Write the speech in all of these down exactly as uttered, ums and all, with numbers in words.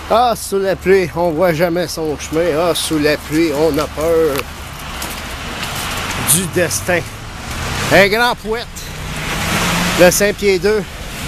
Ah, sous la pluie, on voit jamais son chemin. Ah, sous la pluie, on a peur du destin. Un grand poète, le Saint-Pied-deux.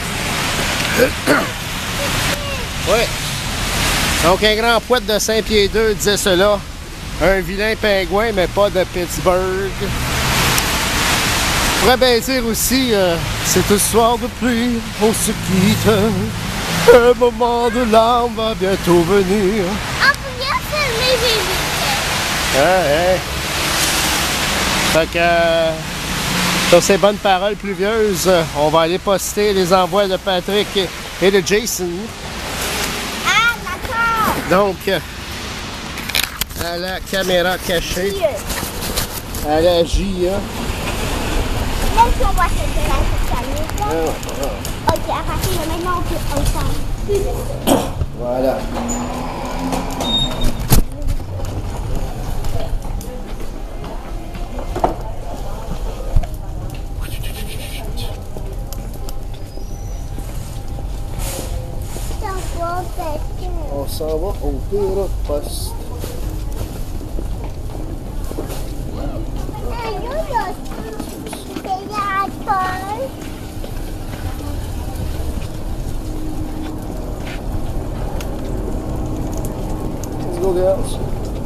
Oui. Donc, un grand poète de Saint-Pied-deux disait cela. Un vilain pingouin, mais pas de Pittsburgh. On pourrait bien dire aussi, euh, cette soir de pluie, on se quitte. Un moment de larmes va bientôt venir. On peut bien filmer les week-ends. Ouais, ouais. Fait que, euh, sur ces bonnes paroles pluvieuses, on va aller poster les envois de Patrick et de Jason. Ah, d'accord. Donc, à la caméra cachée, à la J A. Même si on voit cette de la famille. Ah, ah. Ok, à partir de maintenant, on peut ensemble. Voilà. On s'en va au bureau de poste. Let's go, girls.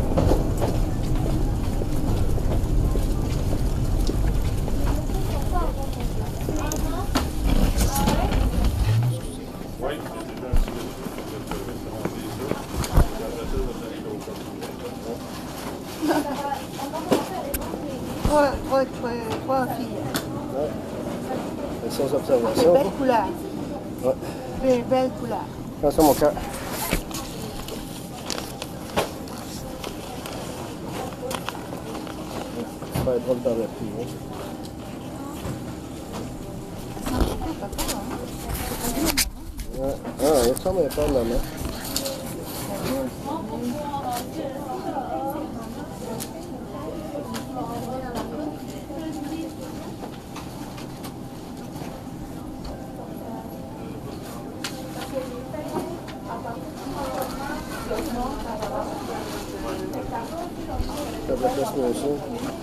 Trois, trois, trois, trois filles. Ouais. Sans observation. Belle couleur. Ouais. Belle, belle couleur. Attention, mon cœur. Ça va être drôle par la pluie. Hein. Ouais. Ah, il ressemble à pas de maman. Ça va pas se mélanger.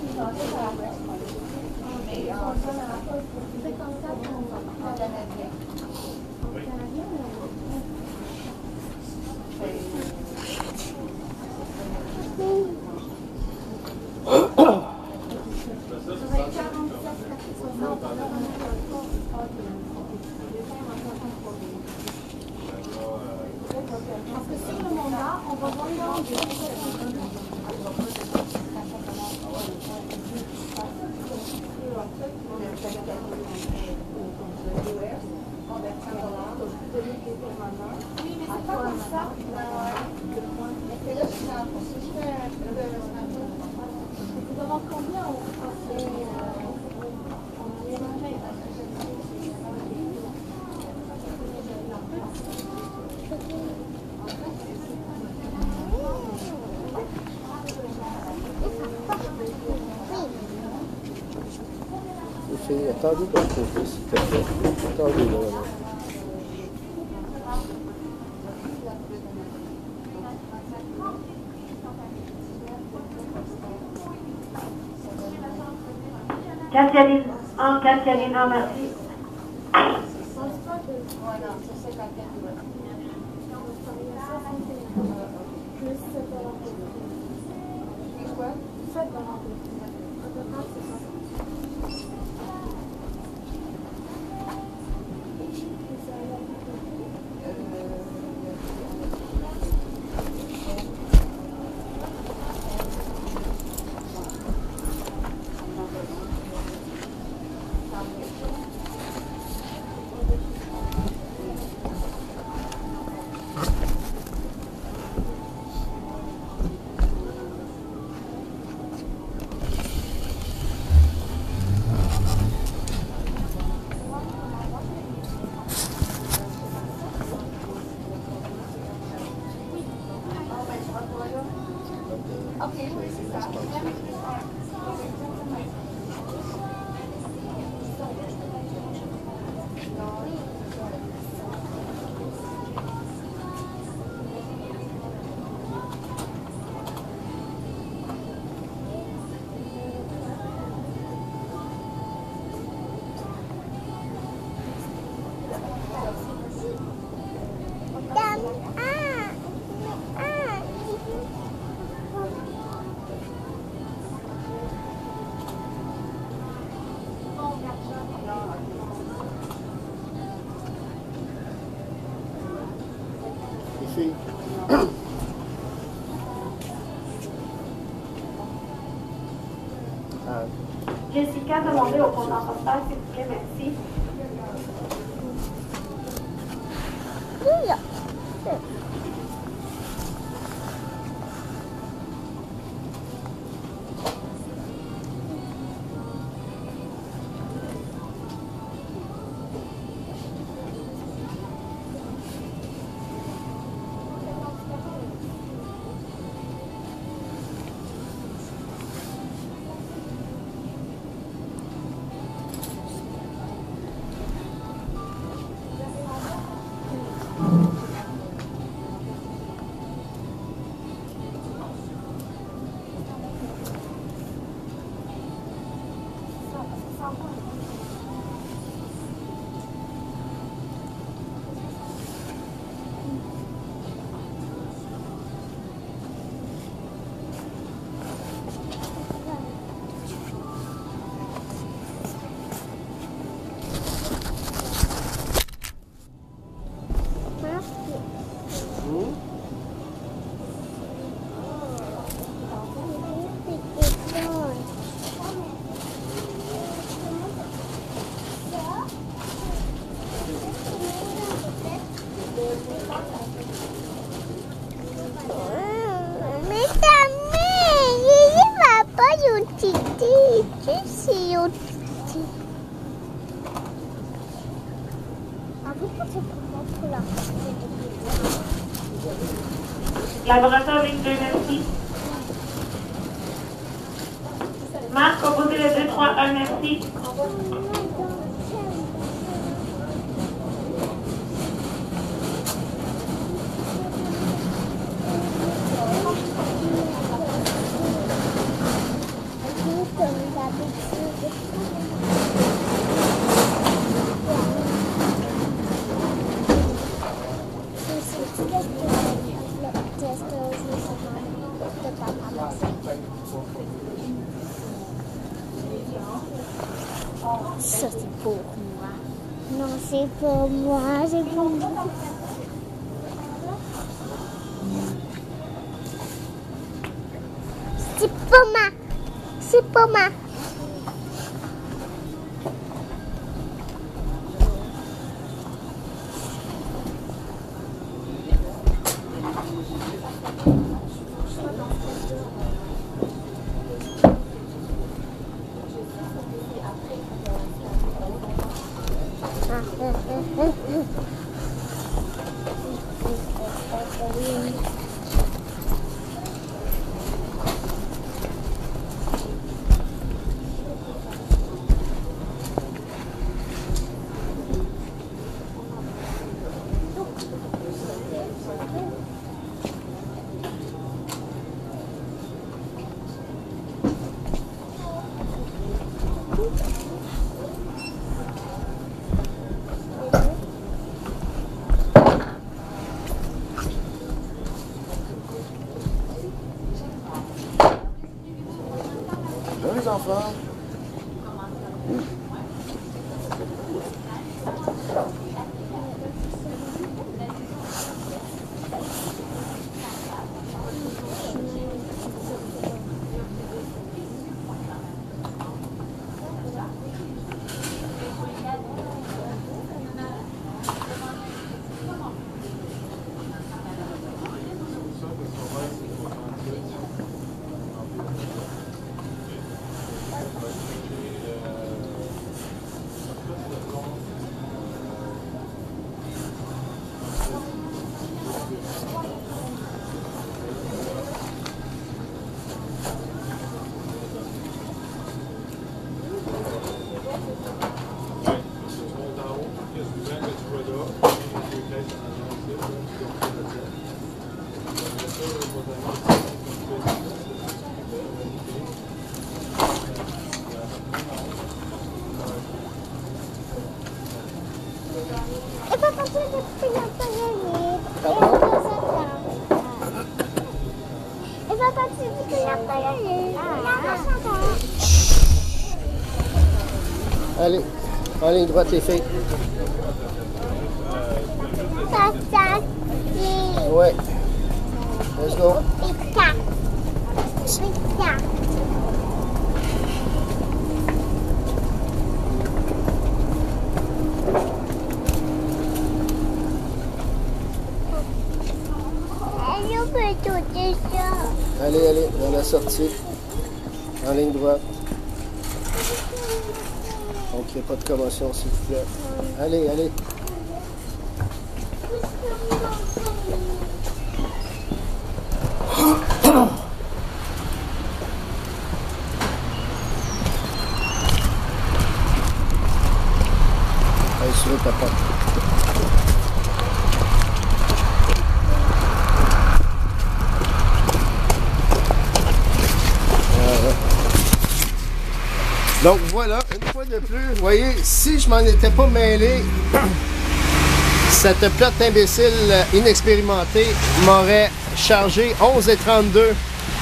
Parce que sur le mandat, on va voir Attendez qu'on trouve, s'il te plaît. Attendez là. là. Catherine, en Catherine, en merci. filles. Ah. Jessica, demandez au compte postal, s'il vous plaît, merci. Oui. Mais ta mère, il va pas y utiliser. Tu sais utiliser. Ah, pourquoi c'est comment pour la Laboratoire vingt-deux, merci. Marc, composez le deux trois un, merci. Ça c'est pour moi. Non, c'est pour moi, c'est pour moi. C'est pour moi. C'est pour moi. Les enfants. Allez, en ligne droite les filles. Ça, ça, Ouais. ouais. Let's go. Pizza. Pizza. Je peux tout ça. Allez, allez, dans la sortie. En ligne droite. Donc, il n'y a pas de commotion, s'il vous plaît. Allez, allez. Allez, sur ta porte. Donc voilà, une fois de plus, vous voyez, si je m'en étais pas mêlé, cette plate imbécile inexpérimentée m'aurait chargé onze et trente-deux.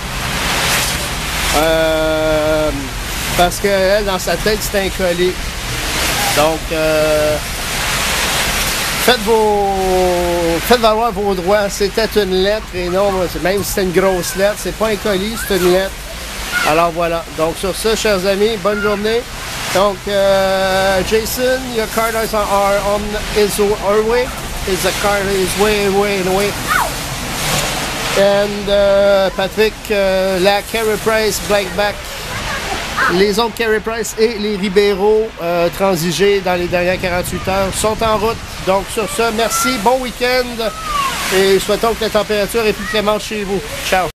Euh, parce qu'elle, dans sa tête, c'était un colis. Donc, euh, faites vos, faites valoir vos droits. C'était une lettre et non, même si c'était une grosse lettre, c'est pas un colis, c'est une lettre. Alors voilà, donc sur ce, chers amis, bonne journée. Donc, uh, Jason, your car is on, are on is our way. Is the car is way, way, and way. And uh, Patrick, uh, la Carey Price, Blackback, les autres Carey Price et les Ribeiro euh, transigés dans les dernières quarante-huit heures sont en route. Donc sur ce, merci, bon week-end et souhaitons que la température est plus clémente chez vous. Ciao!